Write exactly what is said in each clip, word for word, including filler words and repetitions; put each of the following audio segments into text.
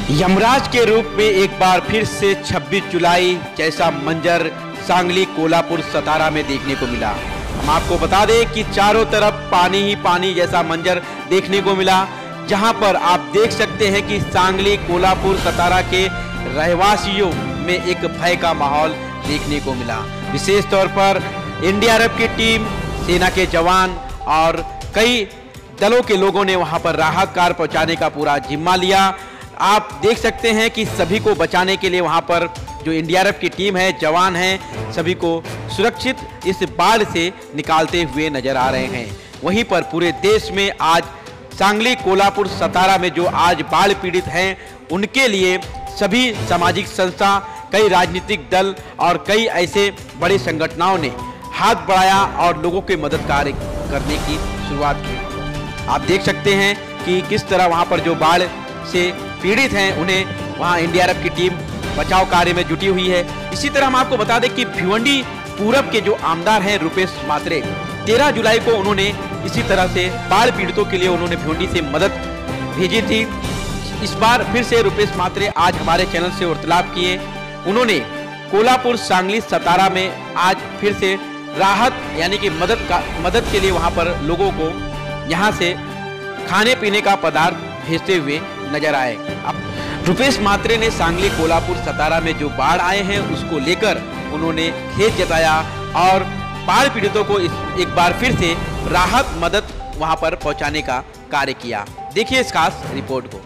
यमराज के रूप में एक बार फिर से छब्बीस जुलाई जैसा मंजर सांगली, कोल्हापुर, सतारा में देखने को मिला। हम आपको बता दें कि चारों तरफ पानी ही पानी जैसा मंजर देखने को मिला, जहां पर आप देख सकते हैं कि सांगली, कोल्हापुर, सतारा के रहवासियों में एक भय का माहौल देखने को मिला। विशेष तौर पर एन डी आर एफ की टीम, सेना के जवान और कई दलों के लोगों ने वहां पर राहत कार्य पहुंचाने का पूरा जिम्मा लिया। आप देख सकते हैं कि सभी को बचाने के लिए वहां पर जो एन डी आर एफ की टीम है, जवान हैं, सभी को सुरक्षित इस बाढ़ से निकालते हुए नजर आ रहे हैं। वहीं पर पूरे देश में आज सांगली, कोल्हापुर, सतारा में जो आज बाढ़ पीड़ित हैं, उनके लिए सभी सामाजिक संस्था, कई राजनीतिक दल और कई ऐसे बड़े संगठनों ने हाथ बढ़ाया और लोगों के मदद कार्य करने की शुरुआत की। आप देख सकते हैं कि किस तरह वहां पर जो बाढ़ से पीड़ित हैं, उन्हें वहां एन डी आर एफ की टीम बचाव कार्य में जुटी हुई है। इसी तरह हम आपको बता दें कि भिवंडी पूरब के जो आमदार हैं रुपेश मात्रे, तेरह जुलाई को उन्होंने इसी तरह से बाढ़ पीड़ितों के लिए उन्होंने भिवंडी से मदद भेजी थी। इस बार फिर से रुपेश मात्रे आज हमारे चैनल से वार्तालाप किए। उन्होंने कोल्हापुर, सांगली, सतारा में आज फिर से राहत यानी कि मदद का मदद के लिए वहां पर लोगों को यहाँ से खाने पीने का पदार्थ भेजते हुए नजर आए। अब रुपेश मात्रे ने सांगली, कोल्हापुर, सतारा में जो बाढ़ आए हैं उसको लेकर उन्होंने खेद जताया और बाढ़ पीड़ितों को इस एक बार फिर से राहत मदद वहां पर पहुंचाने का कार्य किया। देखिए इस खास रिपोर्ट को।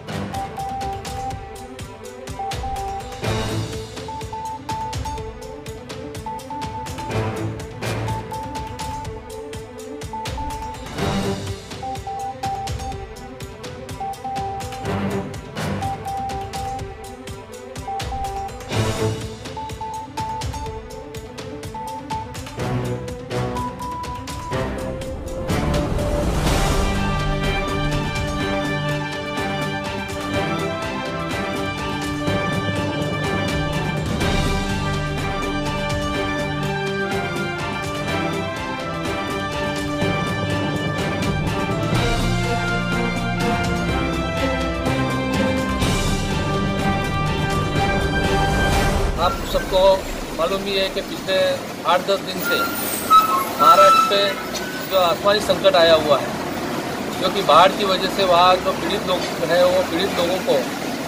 आप सबको मालूम ही है कि पिछले आठ दस दिन से महाराष्ट्र पे जो आसमानी संकट आया हुआ है, क्योंकि बाढ़ की वजह से वहाँ जो पीड़ित लोग हैं, वो पीड़ित लोगों को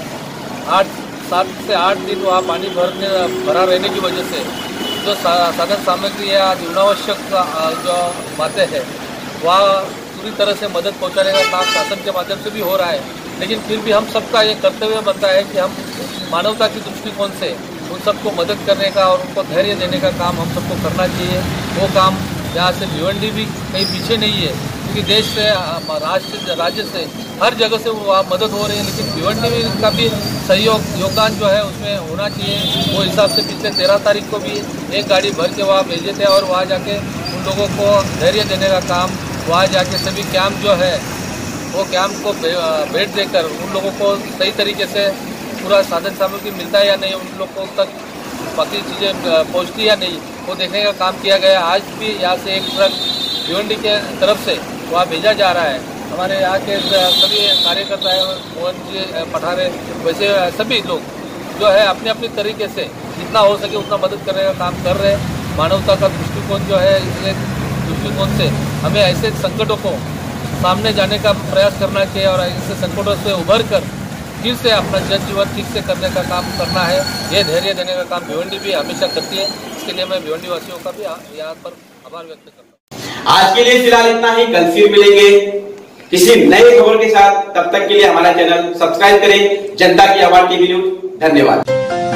आठ सात से आठ दिन वहाँ पानी भरने भरा रहने की वजह से जो साधन सामग्री या जीवनावश्यक जो बातें हैं, वहाँ पूरी तरह से मदद पहुँचाने का काम शासन के माध्यम से भी हो रहा है। लेकिन फिर भी हम सबका ये कर्तव्य बनता है कि हम मानवता की दृष्टिकोण से उन सबको मदद करने का और उनको धैर्य देने का काम हम सबको करना चाहिए। वो काम यहाँ से भिवंडी भी कहीं पीछे नहीं है, क्योंकि देश से, राष्ट्र राज्य से, हर जगह से वहाँ मदद हो रही है, लेकिन भिवंडी में का भी सहयोग योगदान जो है उसमें होना चाहिए। वो हिसाब से पिछले तेरह तारीख को भी एक गाड़ी भर के वहाँ भेजे थे और वहाँ जाके उन लोगों को धैर्य देने का काम, वहाँ जाके सभी कैंप जो है वो कैंप को भेंट देकर उन लोगों को सही तरीके से पूरा साधन सामग्री मिलता है या नहीं, उन लोगों तक बाकी चीज़ें पहुंचती या नहीं, वो देखने का काम किया गया। आज भी यहाँ से एक ट्रक भिवंडी के तरफ से वहाँ भेजा जा रहा है। हमारे यहाँ के सभी कार्यकर्ता है, मोहन जी पठारे, वैसे सभी लोग जो है अपने अपने तरीके से जितना हो सके उतना मदद करने का काम कर रहे हैं। मानवता का दृष्टिकोण जो है, इसलिए दृष्टिकोण से हमें ऐसे संकटों को सामने जाने का प्रयास करना चाहिए और ऐसे संकटों से उभर कर फिर से अपना जनजीवन ठीक से करने का काम करना है। ये धैर्य देने का काम भिवंडी भी हमेशा करती है। इसके लिए मैं भिवंडी वासियों का भी यहाँ पर आभार व्यक्त करता हूँ। आज के लिए फिलहाल इतना ही। कल फिर मिलेंगे किसी नई खबर के साथ। तब तक के लिए हमारा चैनल सब्सक्राइब करें। जनता की आवाज टीवी न्यूज। धन्यवाद।